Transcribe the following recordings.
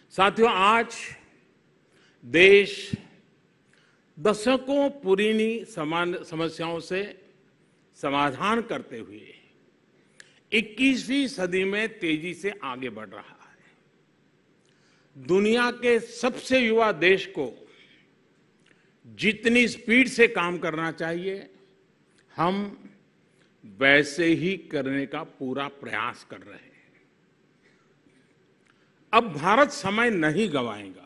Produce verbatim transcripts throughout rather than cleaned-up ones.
साथियों, आज देश दशकों पुरानी समान समस्याओं से समाधान करते हुए इक्कीसवीं सदी में तेजी से आगे बढ़ रहा है। दुनिया के सबसे युवा देश को जितनी स्पीड से काम करना चाहिए, हम वैसे ही करने का पूरा प्रयास कर रहे हैं। अब भारत समय नहीं गंवाएगा।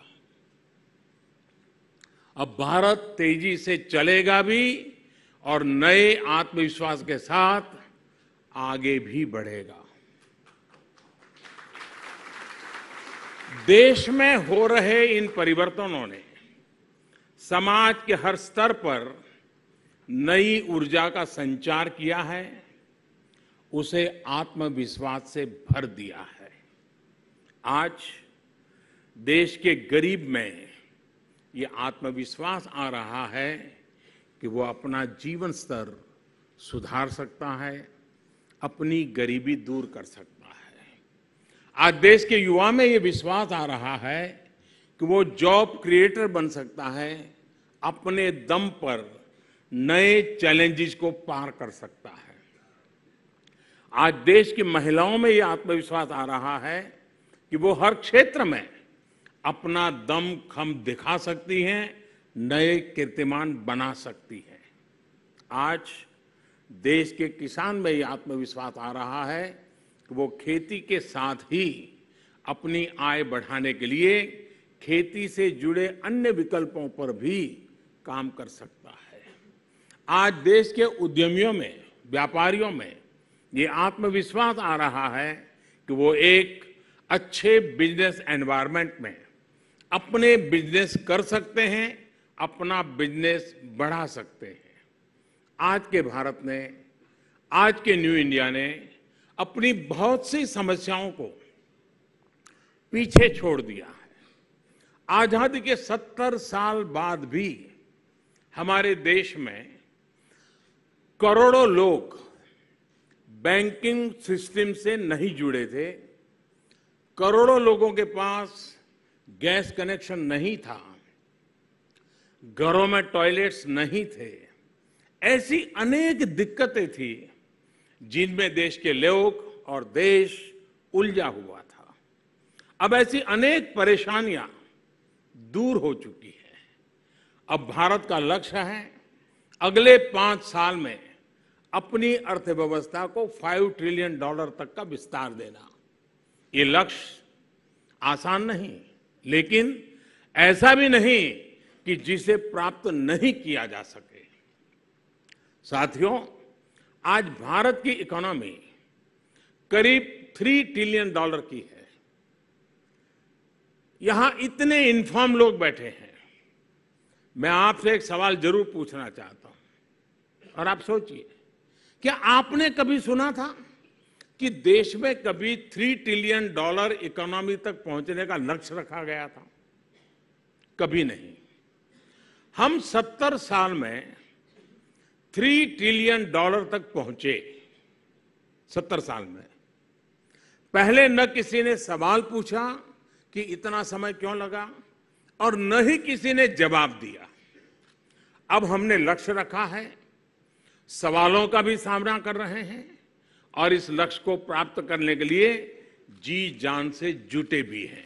अब भारत तेजी से चलेगा भी और नए आत्मविश्वास के साथ आगे भी बढ़ेगा। देश में हो रहे इन परिवर्तनों ने समाज के हर स्तर पर नई ऊर्जा का संचार किया है, उसे आत्मविश्वास से भर दिया है। आज देश के गरीब में ये आत्मविश्वास आ रहा है कि वो अपना जीवन स्तर सुधार सकता है, अपनी गरीबी दूर कर सकता है। आज देश के युवा में ये विश्वास आ रहा है कि वो जॉब क्रिएटर बन सकता है, अपने दम पर नए चैलेंजेस को पार कर सकता है। आज देश की महिलाओं में ये आत्मविश्वास आ रहा है कि वो हर क्षेत्र में अपना दम खम दिखा सकती हैं, नए कीर्तिमान बना सकती हैं। आज देश के किसान में ये आत्मविश्वास आ रहा है कि वो खेती के साथ ही अपनी आय बढ़ाने के लिए खेती से जुड़े अन्य विकल्पों पर भी काम कर सकता है। आज देश के उद्यमियों में, व्यापारियों में ये आत्मविश्वास आ रहा है कि वो एक अच्छे बिजनेस एनवायरनमेंट में अपने बिजनेस कर सकते हैं, अपना बिजनेस बढ़ा सकते हैं। आज के भारत ने, आज के न्यू इंडिया ने अपनी बहुत सी समस्याओं को पीछे छोड़ दिया है। आजादी के सत्तर साल बाद भी हमारे देश में करोड़ों लोग बैंकिंग सिस्टम से नहीं जुड़े थे, करोड़ों लोगों के पास गैस कनेक्शन नहीं था, घरों में टॉयलेट्स नहीं थे। ऐसी अनेक दिक्कतें थी जिनमें देश के लोग और देश उलझा हुआ था। अब ऐसी अनेक परेशानियां दूर हो चुकी है। अब भारत का लक्ष्य है अगले पांच साल में अपनी अर्थव्यवस्था को फाइव ट्रिलियन डॉलर तक का विस्तार देना। ये लक्ष्य आसान नहीं, लेकिन ऐसा भी नहीं कि जिसे प्राप्त नहीं किया जा सके। साथियों, आज भारत की इकोनॉमी करीब थ्री ट्रिलियन डॉलर की है। यहां इतने इन्फॉर्म लोग बैठे हैं। मैं आपसे एक सवाल जरूर पूछना चाहता हूं, और आप सोचिए, क्या आपने कभी सुना था कि देश में कभी थ्री ट्रिलियन डॉलर इकोनॉमी तक पहुंचने का लक्ष्य रखा गया था? कभी नहीं। हम सत्तर साल में थ्री ट्रिलियन डॉलर तक पहुंचे। सत्तर साल में पहले न किसी ने सवाल पूछा कि इतना समय क्यों लगा, और न ही किसी ने जवाब दिया। अब हमने लक्ष्य रखा है, सवालों का भी सामना कर रहे हैं, और इस लक्ष्य को प्राप्त करने के लिए जी जान से जुटे भी हैं।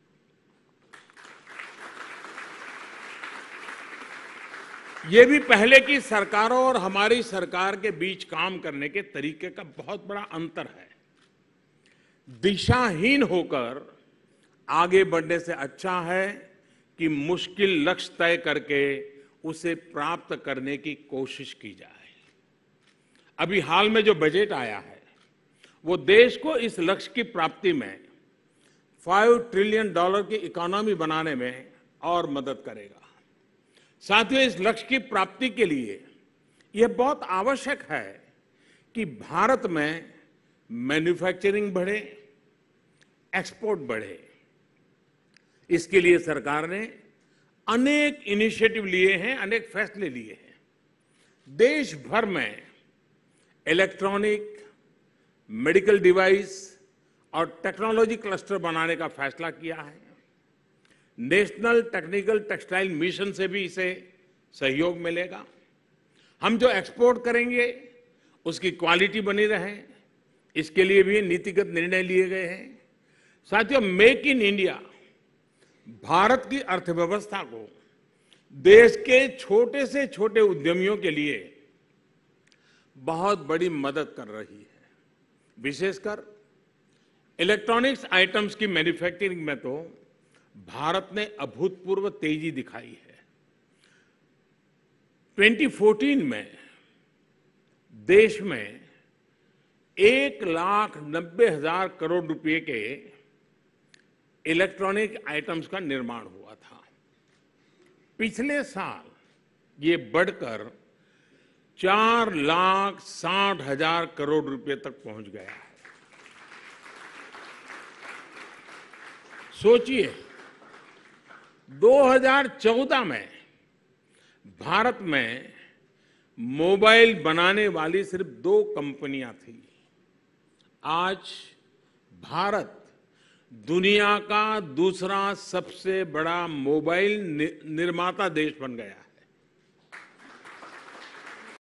ये भी पहले की सरकारों और हमारी सरकार के बीच काम करने के तरीके का बहुत बड़ा अंतर है। दिशाहीन होकर आगे बढ़ने से अच्छा है कि मुश्किल लक्ष्य तय करके उसे प्राप्त करने की कोशिश की जाए। अभी हाल में जो बजट आया है, वो देश को इस लक्ष्य की प्राप्ति में फाइव ट्रिलियन डॉलर की इकोनॉमी बनाने में और मदद करेगा। साथियों, इस लक्ष्य की प्राप्ति के लिए यह बहुत आवश्यक है कि भारत में मैन्युफैक्चरिंग बढ़े, एक्सपोर्ट बढ़े। इसके लिए सरकार ने अनेक इनिशिएटिव लिए हैं, अनेक फैसले लिए हैं। देश भर में इलेक्ट्रॉनिक, मेडिकल डिवाइस और टेक्नोलॉजी क्लस्टर बनाने का फैसला किया है। नेशनल टेक्निकल टेक्सटाइल मिशन से भी इसे सहयोग मिलेगा। हम जो एक्सपोर्ट करेंगे उसकी क्वालिटी बनी रहे, इसके लिए भी नीतिगत निर्णय लिए गए हैं। साथियों, मेक इन इंडिया भारत की अर्थव्यवस्था को देश के छोटे से छोटे उद्यमियों के लिए बहुत बड़ी मदद कर रही है। विशेषकर इलेक्ट्रॉनिक्स आइटम्स की मैन्युफैक्चरिंग में तो भारत ने अभूतपूर्व तेजी दिखाई है। दो हज़ार चौदह में देश में एक लाख नब्बे हजार करोड़ रुपए के इलेक्ट्रॉनिक आइटम्स का निर्माण हुआ था। पिछले साल ये बढ़कर चार लाख साठ हजार करोड़ रुपए तक पहुंच गया है। सोचिए, दो हज़ार चौदह में भारत में मोबाइल बनाने वाली सिर्फ दो कंपनियां थी। आज भारत दुनिया का दूसरा सबसे बड़ा मोबाइल निर्माता देश बन गया है।